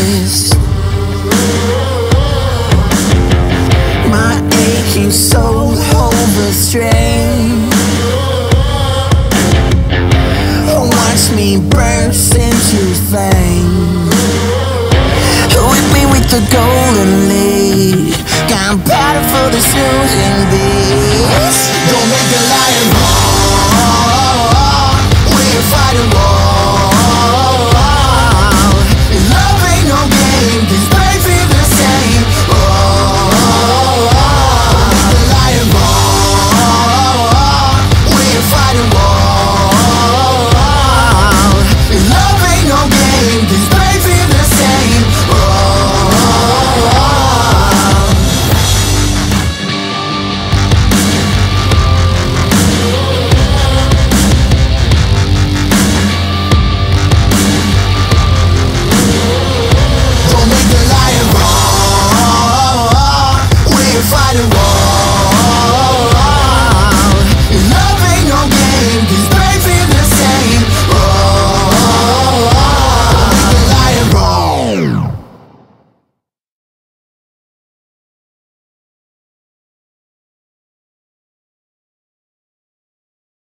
list. My aching soul overstrained. Watch me burst into flame. Whip me with the golden lead. Gunpowder for the soothing beast. Don't make the lion roar. We're fighting war. Love ain't no game, 'cause birds feel the same. The lion roar. We're fighting war. Love ain't no game, 'cause birds feel the same. Don't make the lion roar. We're fighting war.